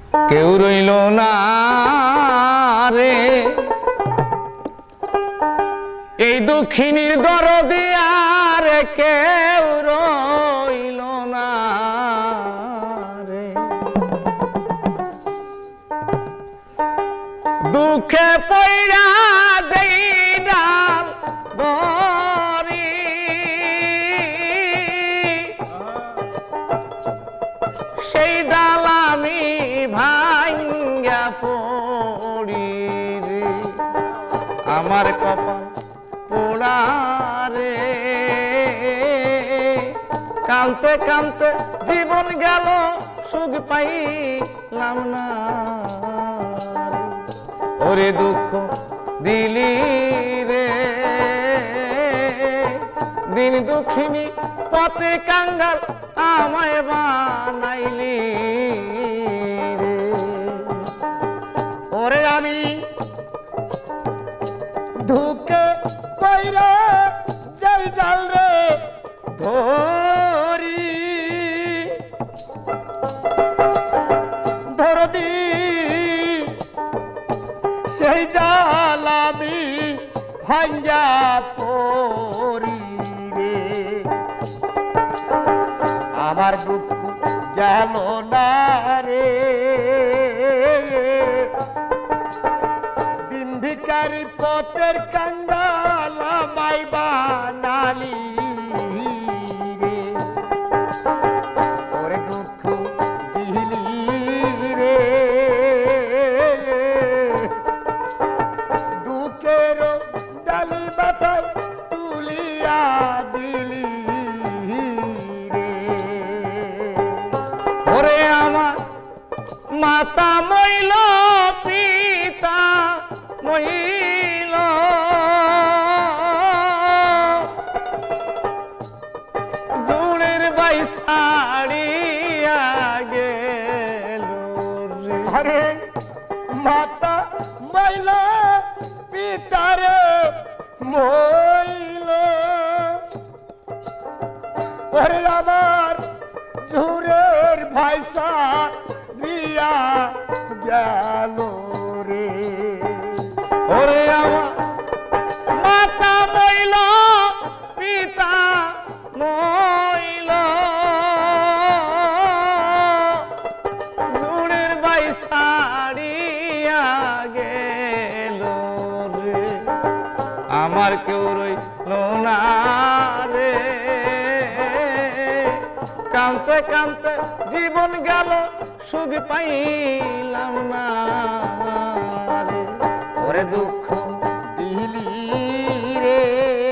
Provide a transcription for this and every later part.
কেউ রইল না রে এই দুঃখিনীর দরদি আর কেউ রইল না রে দুঃখে পইড়া যেই ডাল ধরি সেই ডাল আমি ভাঙ্গা পড়ি রে আমার কপাল পোড়া রে কাঁদতে কাঁদতে জীবন গেল সুখ পাইলাম না ওরে দুঃখ দিলি রে দিন দুঃখিনী পথে কাঙ্গাল আমায় বানাইলি রে ওরে আমি ঢুকে পইরা যাই ডাল রে ধরি ধরদি সেই ডাল আমি ভাঙ্গা পড়ি রে আমার দুঃখ গেল না রে দিন ভিখারি পথের কাঙ্গাল আমায় বানালি রে ওরে দুঃখ দিলি রে দুঃখের ডালি মাথায় তুলিয়া দিলি রে ওরে আমার মাতা মইল পিতা মইল জুড়ের বাই সাড়িয়া গেল রে আরে মাতা মইল পিতারে মইল ওরে আমার ঝুরের ভাইসা দিয়া গেল রে ওরে আমার মাতা মইল পিতা মইল জুড়ের বাই সাড়িয়া গেল রে আমার কেউ রইল না রে কাঁদতে কাঁদতে জীবন গেল সুখ পাইলাম না রে ওরে দুঃখ দিলি রে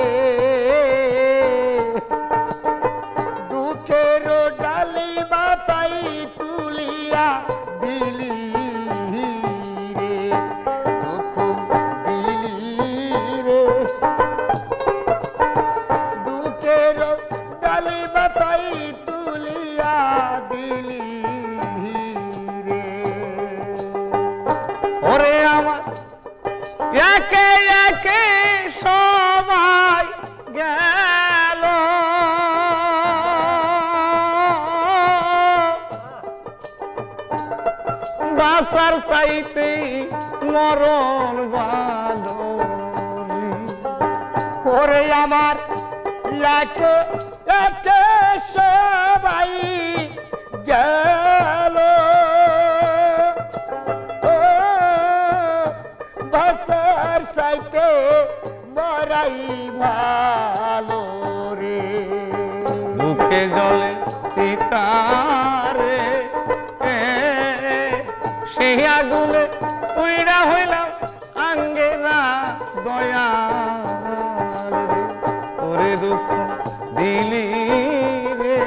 দুঃখের ডালি বাতাই তুলিয়া দিলি রে দুঃখ দিলি রে দুঃখের ডালি বাতাই তুলিয়া দিলি রে ওরে আমার একে একে সবাই গেল বাসার চাইতে মরণ ভালো ওরে আমার একে একে সবাই গেল বাসার সাইতে মরাই ভালো রে বুকে জলে সীতারে সেই আগুনে উইড়া হইলাম আঙ্গে না দয়া রে ওরে দুঃখ দিলি রে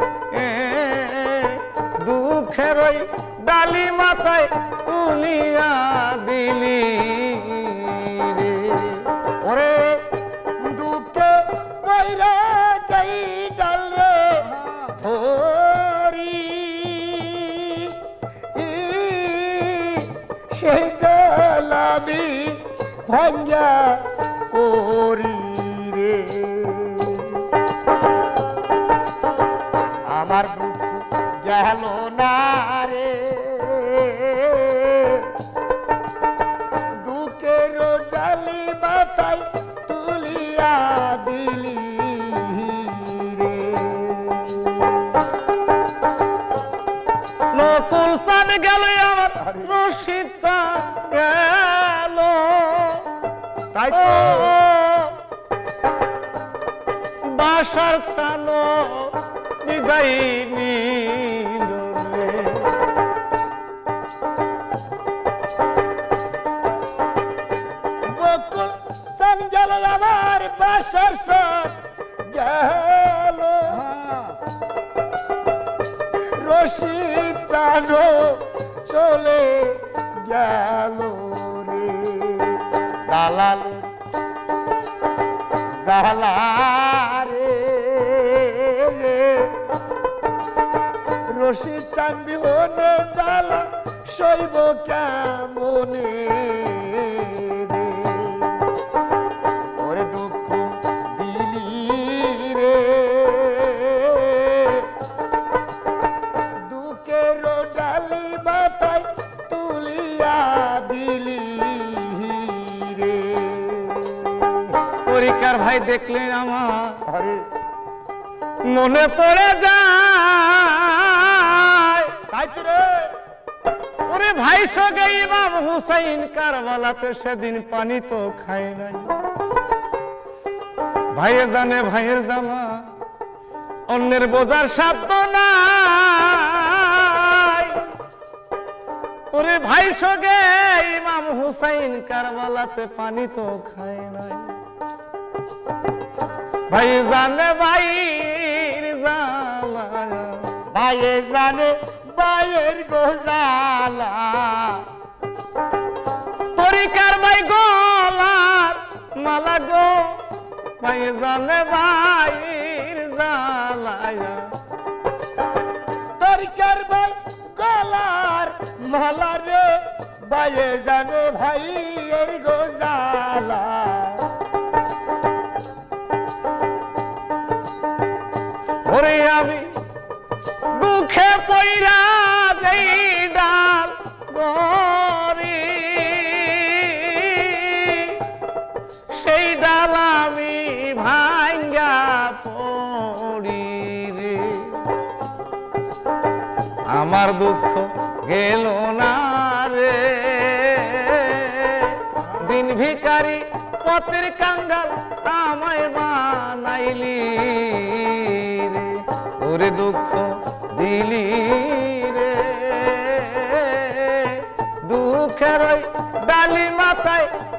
দুঃখের ওই ডালি মাথায় তুলিয়া দিলি রে ওরে দুঃখে কইরা যাই ডাল রে হরি সেই ডাল আমি ভাঙ্গা পড়ি রে আমার দুঃখ গেল না রে বকুল চাঁদ গেল আমার রশিদ চাঁদ গেল তাই ও তো বাসার চানো বিদায় নিল রে। বকুল চাঁদ গেল আমার বাসার চাঁদ গেল রশিদ টানো চলে গেল রে দালাল জালা রে রশিদ চাঁদ বিহনে জালা শৈব কেমনে রে ওরে দুঃখ দিলি রে দুঃখের ডালি মাথায় তুলিয়া দিলি রে পরীক্ষার ভাই দেখলেন আমার আরে মনে পড়ে যায় তাই তো রে ওরে ভাই সঙ্গে ইমাম হুসাইন কারবালাতে সেদিন পানি তো খায় নাই ভাইয়ে জানে ভাইয়ের জামা অন্যের বোঝার শব্দ নাই ওরে ভাই সঙ্গে ইমাম হুসাইন কারবালাতে পানি তো খায় নাই ভাই জানে ভাইয়ের জালা ভাইয়ে জানে ভাইয়ের গোজালা তরিকার ভাই গলার মালা গো ভাই জানে ভাইয়ের জালায়া তরিকার ভাই গলার মালা রে ভাইয়ে জানে ভাইয়ের গোজালা ওরে আমি দুঃখে পইরা যেই ডাল গরি সেই ডাল আমি ভাঙ্গা পড়ি রে আমার দুঃখ গেল না রে দিন ভিখারি পথের কাঙ্গাল আমায় বানাইলি রে ওরে দুঃখ দিলি রে দুঃখের ওই ডালি মাথায়